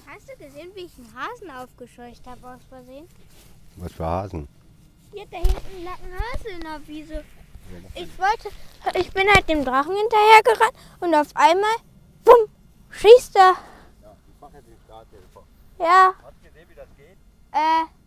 Hast du gesehen, wie ich einen Hasen aufgescheucht habe aus Versehen? Was für Hasen? Hier, da hinten lag ein Hase in der Wiese. Ich bin halt dem Drachen hinterher gerannt und auf einmal, bumm, schießt er. Ja, ich mache jetzt den Starthilfer. Ja, Hast du gesehen, wie das geht?